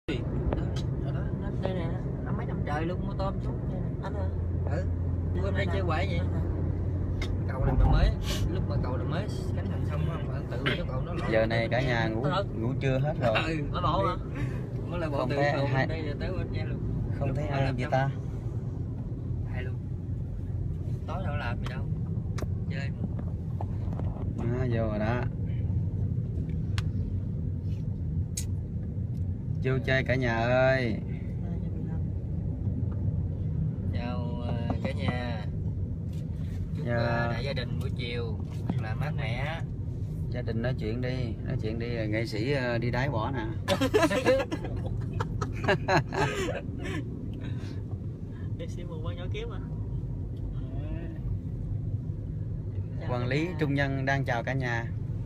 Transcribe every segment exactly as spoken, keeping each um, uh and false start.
Ở đó, nó đây nè, nó mấy năm trời luôn mua tôm xuống đây nè. Anh ơi. Ừ. Bữa nay chơi quậy vậy. Cầu này mà mới, lúc mà cầu này mới cánh thành xong không, bạn tự cho cậu nó lộn. Giờ này cả nhà ngủ ngủ trưa hết rồi. Ừ, nó bộ hả? Mới là bộ Không từ thấy cầu hai... đây tới bên nha luôn. Không thấy ai vậy ta? Hay luôn. Tối đâu làm gì đâu. Chơi mà. À, vô rồi đó. Vô chơi cả nhà ơi. Chào uh, cả nhà. Chúc Dạ. uh, đại gia đình buổi chiều là mát mẻ. Gia đình nói chuyện đi, nói chuyện đi, nghệ sĩ uh, đi đáy bỏ nè. Nghệ sĩ mua bao nhỏ kiếm à? Quản lý Trung Nhân đang chào cả nhà.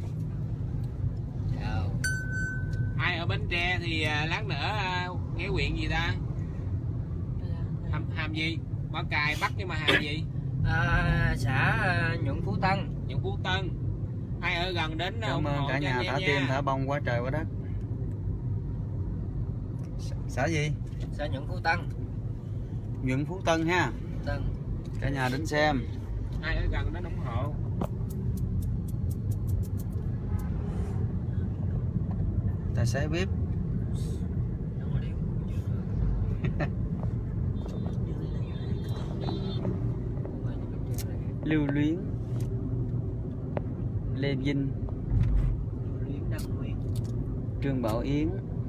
Chào. Ai ở Bến Tre thì lát nữa ghé huyện gì ta? Hàm, hàm gì? Bảo Cài Bắc nhưng mà hàm gì? À, xã Nhuận Phú Tân. Nhuận Phú Tân. Ai ở gần đến Cảm ơn cả nhà thả tim thả bông quá trời quá đất. Xã gì? Xã Nhuận Phú Tân. Nhuận Phú Tân ha. Tân. Cả nhà đến xem. Ai ở gần đến ủng hộ. Tài xế bếp. Lưu Luyến, Lê Vinh, Trương Bảo Yến,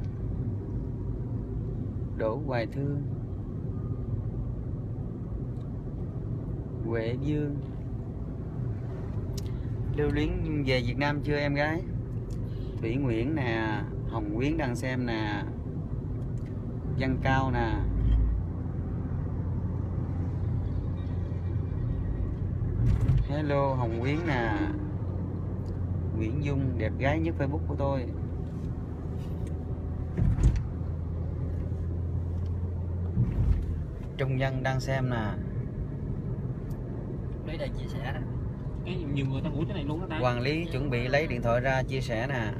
Đỗ Hoài Thương, Huệ Dương. Lưu Luyến về Việt Nam chưa em gái? Thủy Nguyễn nè, Hồng Quyến đang xem nè, Văn Cao nè. Hello Hồng Quyến nè, Nguyễn Dung đẹp gái nhất Facebook của tôi. Trung Nhân đang xem nè. Lấy đây chia sẻ. Cái nhiều người ta ngủ cái này luôn đó ta. Quản lý chuẩn bị lấy điện thoại ra chia sẻ nè.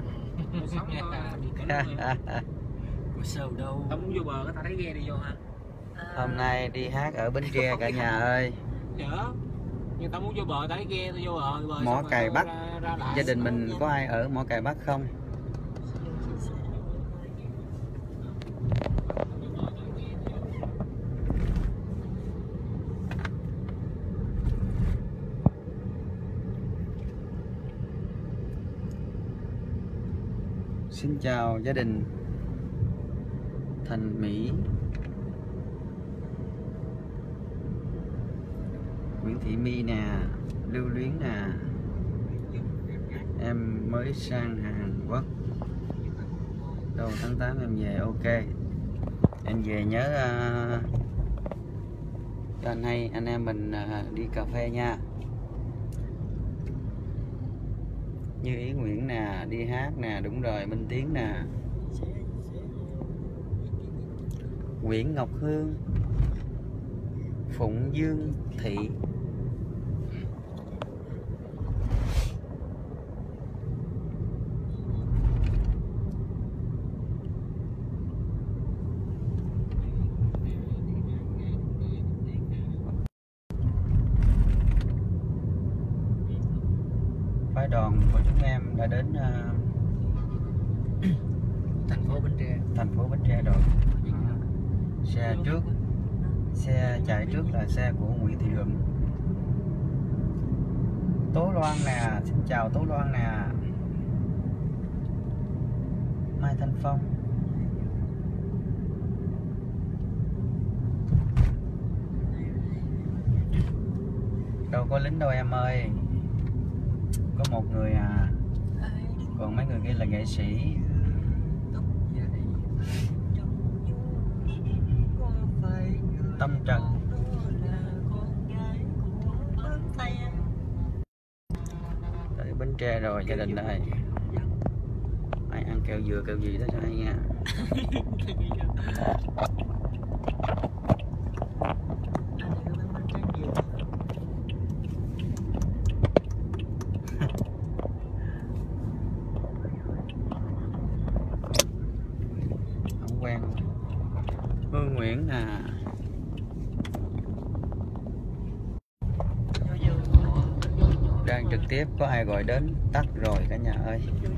Ủa sao đâu. Tao muốn vô bờ cái tao thấy ghe đi vô hả? Hôm nay đi hát ở Bến Tre cả nhà ơi. Dạ. Nhưng tao muốn vô bờ tao thấy ghe tao vô bờ, bờ Mỏ Cày Bắc. Ra, ra lại. Gia đình mình có ai ở Mỏ Cày Bắc không? Xin chào gia đình Thành Mỹ, Nguyễn Thị My nè, Lưu Luyến nè. Em mới sang Hàn Quốc. Đầu tháng tám em về, ok. Em về nhớ uh, cho anh hay anh em mình uh, đi cà phê nha. Như Ý Nguyễn nè, đi hát nè, đúng rồi, Minh Tiến nè. Nguyễn Ngọc Hương, Phụng Dương Thị. Phái đoàn của chúng em đã đến uh, Thành phố Bến Tre. thành phố Bến Tre rồi. À, xe trước, xe chạy trước là xe của Nguyễn Thị Luận. Tố Loan nè, xin chào Tố Loan nè. Mai Thanh Phong. Đâu có lính đâu em ơi. Có một người à. Còn mấy người kia là nghệ sĩ. Tâm Trần. Tới Bến Tre rồi gia đình đây. Ai ăn kẹo dừa kẹo gì đó cho hay nha. quen. Hương Nguyễn nè. Đang trực tiếp có ai gọi đến tắt rồi cả nhà ơi.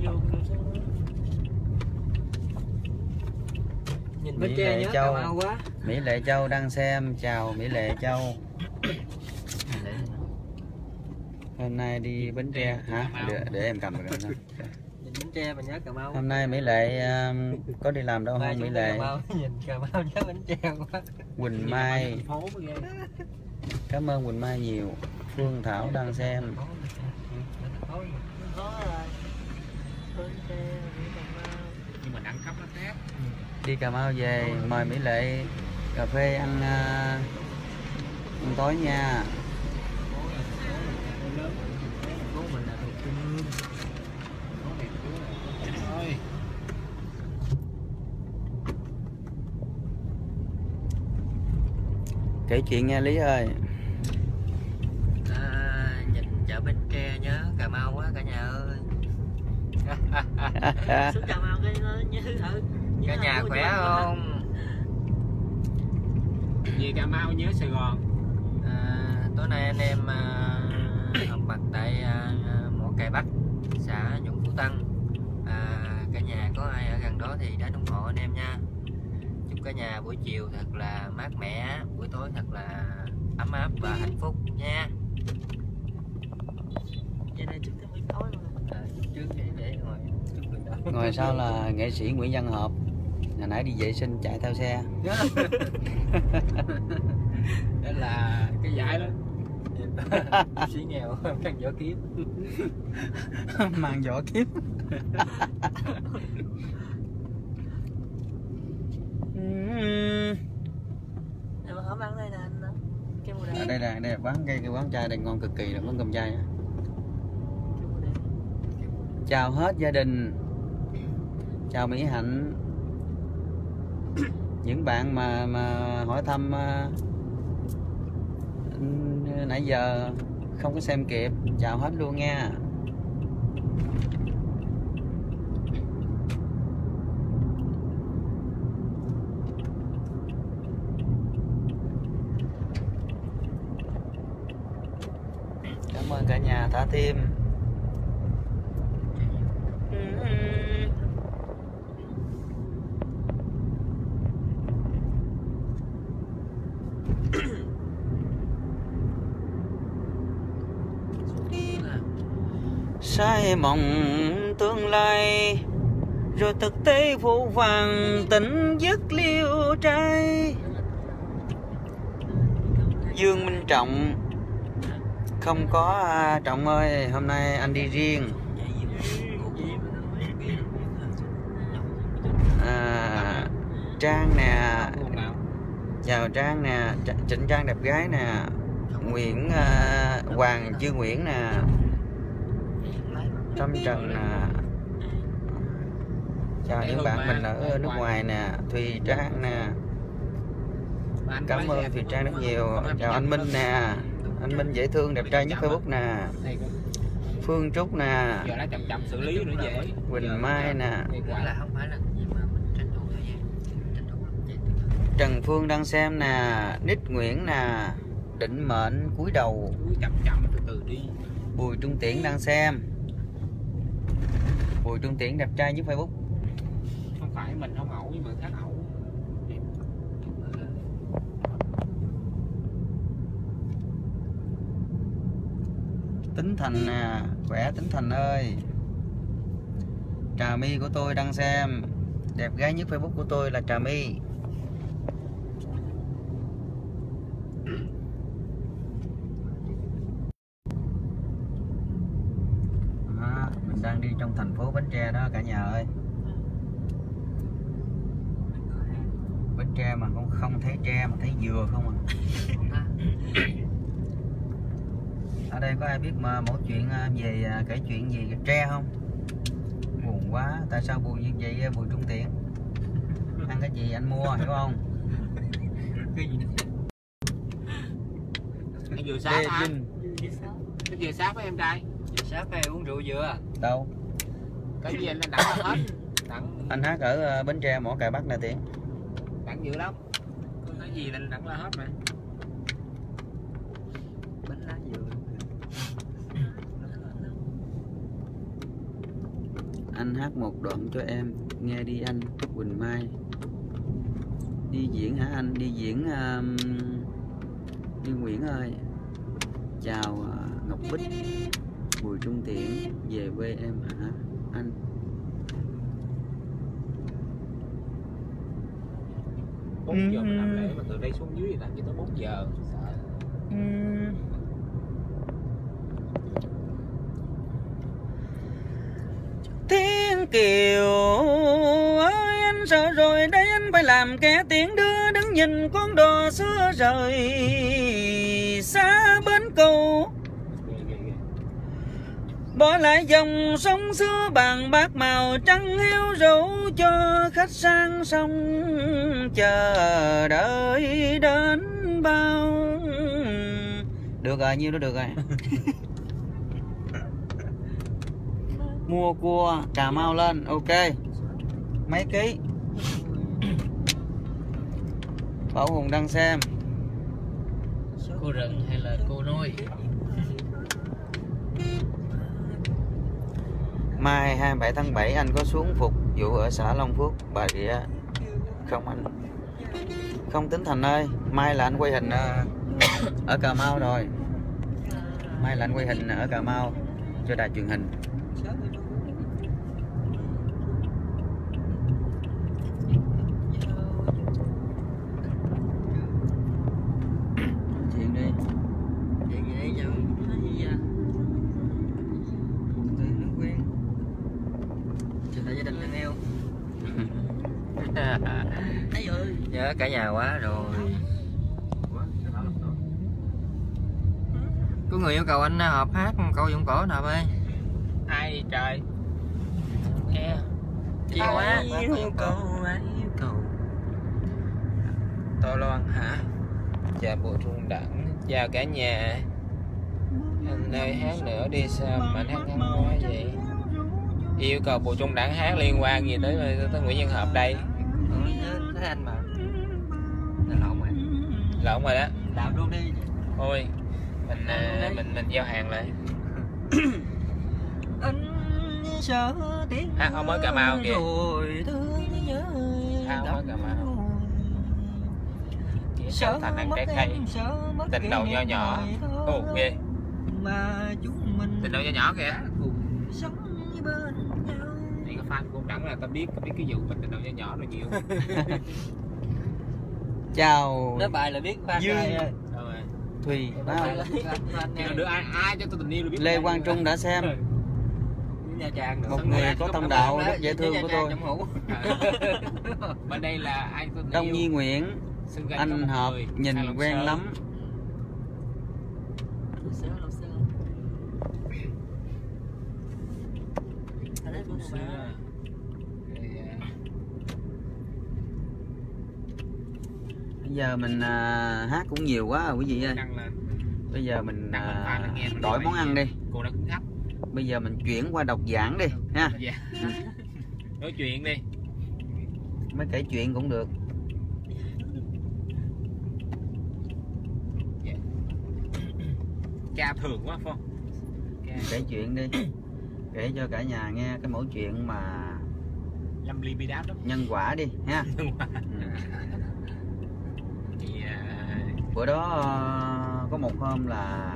Nhìn Mỹ Bến Tre Lệ nhớ Châu. Cà Mau quá. Mỹ Lệ Châu đang xem, chào Mỹ Lệ Châu. Hôm nay đi Bến Tre hả? Để, để em cầm rồi. Nhìn Bến Tre mà nhớ Cà Mau. Hôm nay Mỹ Lệ um, có đi làm đâu không Mỹ Lệ? Cà Mau, nhìn Cà Mau nhớ Bến Tre quá. Quỳnh Mai. Cảm ơn Quỳnh Mai nhiều. Phương Thảo đang xem. Nhưng mà đẳng cấp nó khác. Đi Cà Mau về mời Mỹ Lệ cà phê ăn, uh, ăn tối nha. Kể chuyện nha Lý ơi. À, nhìn chợ Bến Tre nhớ Cà Mau quá cả nhà ơi. Xuống Cà Mau cái nó nhớ ừ. Cả nhà khỏe không? Về Cà Mau nhớ Sài Gòn. À, tối nay anh em à, học mặt tại à, mỏ Cày Bắc, xã Nhuận Phú Tân. À, cả nhà có ai ở gần đó thì đến ủng hộ anh em nha. Chúc cả nhà buổi chiều thật là mát mẻ, buổi tối thật là ấm áp và hạnh phúc nha. Vậy này chúc buổi tối mà. À, chúc trước để để ngồi chúc buổi tối. Ngồi sau là nghệ sĩ Nguyễn Văn Hợp. Hồi nãy đi vệ sinh chạy theo xe. Đó là cái giải đó. Sĩ nghèo mang vỏ kiếm. Mang vỏ kiếm. Em hổm ăn đây nè anh đó. Cái mùa À, đây là đây là quán cây cái quán chai đây ngon cực kỳ là quán cơm chai. Chào hết gia đình. Chào Mỹ Hạnh. Những bạn mà mà hỏi thăm uh, nãy giờ không có xem kịp, chào hết luôn nha. Cảm ơn cả nhà thả tim. Sai mộng tương lai rồi thực tế phụ vàng tỉnh giấc liêu trai. Dương Minh Trọng. Không có à, Trọng ơi, hôm nay anh đi riêng. À, Trang nè. Chào Trang nè, Trịnh Trang đẹp gái nè. Nguyễn à, Hoàng Chương Nguyễn nè. Trâm Trần nè. Chào những bạn mình ở nước ngoài nè. Thùy Trang nè. Cảm ơn Thùy Trang rất nhiều. Chào anh Minh nè. Anh Minh dễ thương đẹp trai nhất Facebook nè. Phương Trúc nè. Giờ đã chậm chậm xử lý nữa dễ. Quỳnh Mai nè. là không phải là gì mà mình tranh thủ thời gian. Tranh thủ Trần Phương đang xem nè. Nít Nguyễn nè. Định Mệnh cúi đầu. Chậm chậm từ từ đi. Bùi Trung Tiễn đang xem. Bùi Trung Tiễn đẹp trai nhất Facebook. Không phải mình không ẩu nhưng mà khác ẩu. Tính Thành nè. Khỏe Tính Thành ơi. Trà My của tôi đang xem. Đẹp gái nhất Facebook của tôi là Trà My. À, mình đang đi trong thành phố Bến Tre đó cả nhà ơi. Bến Tre mà không không thấy tre mà thấy dừa không à. Ở đây có ai biết mà mỗi chuyện về kể chuyện gì về tre không? Buồn quá, tại sao buồn như vậy Bùi Trung Tiễn? Ăn cái gì anh mua hiểu không? Cái gì? Anh vừa sáp hả? Cái vừa sáp với em trai? Vừa sáp hay uống rượu dừa? Đâu? Cái gì anh đặng hết? Đặng... Anh hát ở Bến Tre mỏ Cày Bắc nè Tiễn. đẳng dữ lắm, không có gì là đẳng là hết mà. bánh lá dừa. Anh hát một đoạn cho em nghe đi anh. Quỳnh Mai. Đi diễn hả anh? Đi diễn um, đi Nguyễn ơi. Chào uh, Ngọc Bích, Bùi Trung Tiễn, về quê em hả anh? bốn giờ mình làm lễ mà từ đây xuống dưới thì làm cho tới bốn giờ. Thiên Kiều ơi, anh sợ rồi đây, anh phải làm kẻ tiễn đưa, đứng nhìn con đò xưa rời xa bến cầu, bỏ lại dòng sông xưa bàn bạc màu trắng hiu rượu cho khách sang sông chờ đợi đến bao. Được rồi, nhiêu đó được rồi. Mua cua Cà Mau lên, ok. Mấy ký? Bảo Hùng đang xem. Cô rừng hay là cô nuôi? Mai hai mươi bảy tháng bảy anh có xuống phục vụ ở xã Long Phước, Bà Rịa không anh? Không Tính Thành ơi, mai là anh quay hình ở Cà Mau rồi. Mai là anh quay hình ở Cà Mau cho đài truyền hình. Chuyện đi. Chuyện gì vậy? Nói gì vậy? Tôi nước quen. Chào tại gia đình thân yêu. Thấy ơi. Nhớ cả nhà quá rồi. Có người yêu cầu anh hợp hát câu Giọng Cổ nè ơi. Ai trời? Nghe. Chi quá. Yêu cầu, ai yêu cầu. Tô Loan hả? Chào bộ trung đẳng, chào cả nhà. Anh ơi hát nữa đi, sao mà anh hát ngắn quá vậy? Yêu cầu bộ trung đẳng hát liên quan gì tới tới Nguyễn Văn Hợp đây? Ừ, thấy anh mà. Là lộn rồi. Lộn rồi đó. Làm luôn đi. Thôi mình à, mình mình giao hàng lại. Anh sợ tiếng Hát không mới Cà Mau kìa. Rồi thương nhớ. Hát không mới Cà Mau. Sợ thành ăn trái cây. Tình đầu nho nhỏ. Ồ ghê. Mà chúng mình Tình đầu nho nhỏ kìa. cùng sống bên nhau. Này cái fan cũng đẳng là ta biết biết cái vụ mình tình đầu nho nhỏ rồi nhiều. Chào Nói bài là biết fan Dương. ai ơi. Rồi. Thùy. Bài là Đó. biết fan Thì ai. được ai ai cho tôi tình yêu được biết. Lê Quang Trung đã xem. Nha Trang được. Một người có thông đạo rất dễ thương của tôi. Bên đây là ai tôi tình Đông yêu. Nhi Nguyễn, Xưng danh có anh một Hợp người, nhìn Hai Long quen Sơn. lắm. Xưa. Rồi, à, Bây giờ mình à, hát cũng nhiều quá rồi quý vị ơi. đăng lên. Bây giờ mình Đăng lên fan là nghe à, mình đổi nói món ăn gì. đi. Cô đã cũng khắp. Bây giờ mình chuyển qua đọc giảng đi ha. Dạ. Nói chuyện đi. Mới kể chuyện cũng được. Dạ. Cha thường quá phải không? Cha. Kể chuyện đi. Kể cho cả nhà nghe cái mẫu chuyện mà Lâm ly bi đáp đó. nhân quả đi ha. Ừ. Thì à, Bữa đó à, có một hôm là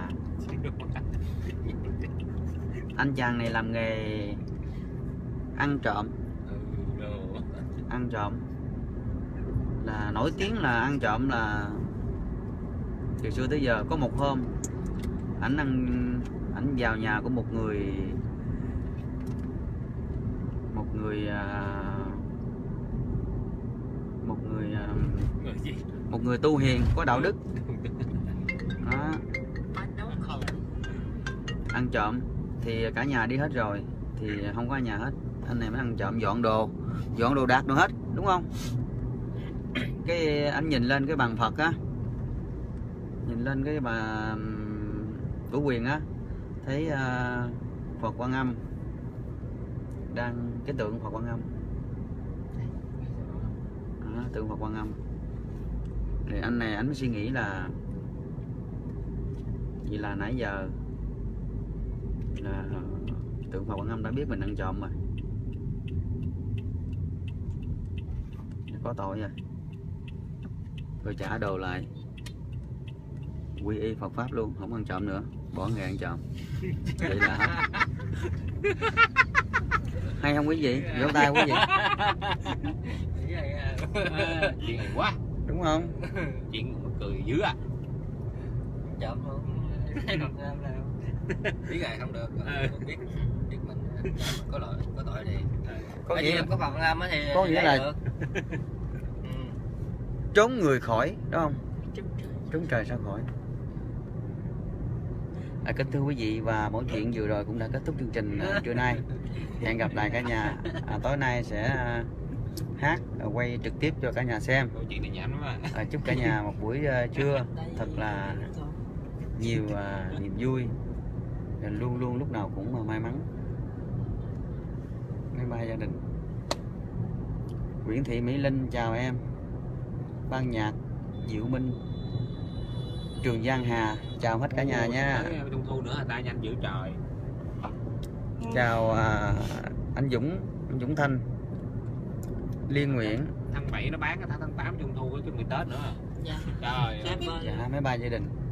anh chàng này làm nghề ăn trộm. ừ, đồ. Ăn trộm là nổi tiếng là ăn trộm là từ xưa tới giờ. Có một hôm ảnh ăn ảnh vào nhà của một người một người à, một người à, Người gì? một người tu hiền có đạo đức đó, ăn trộm thì cả nhà đi hết rồi thì không có ở nhà hết, anh này mới ăn trộm, dọn đồ dọn đồ đạc đồ hết đúng không. Cái anh nhìn lên cái bàn Phật á, nhìn lên cái bà Chủ Quyền á, thấy uh, Phật Quan Âm đang, cái tượng Phật Quan Âm đó, tượng Phật Quan Âm. Thì anh này anh mới suy nghĩ là vậy là nãy giờ là tượng Phật Quan Âm đã biết mình ăn trộm rồi, có tội rồi, rồi trả đồ lại, quy y Phật pháp luôn, không ăn trộm nữa, bỏ nghề ăn trộm. Vậy là hết. Hay không quý vị? Vỗ tay quý vị. Chuyện này quá, Đúng không? chuyện cười dữ à. Trộm không thấy Phật Nam nào biết rồi không được, biết biết mình có lỗi có tội thì Có ở nghĩa có Phật Nam thì có nghĩa là được. Ừ. trốn người khỏi, đúng không? Trốn trời sao khỏi. À, kính thưa quý vị, và mọi chuyện vừa rồi cũng đã kết thúc chương trình uh, trưa nay. Hẹn gặp lại cả nhà. À, tối nay sẽ uh, hát uh, quay trực tiếp cho cả nhà xem. Câu chuyện này nhảm lắm à. À, chúc cả nhà một buổi uh, trưa thật là nhiều uh, niềm vui, luôn luôn lúc nào cũng uh, may mắn. Bye bye gia đình. Nguyễn Thị Mỹ Linh chào em. Ban nhạc Diệu Minh, Trường Giang Hà chào hết cả nhà nha. Trung thu nữa ta nhanh dữ trời. Chào à, anh Dũng, anh Dũng Thanh, Liên Nguyễn. Tháng bảy nó bán, tháng tám Trung thu có chuẩn bị Tết nữa. Dạ. Trời ơi. Dạ, Dạ, mấy ba gia đình.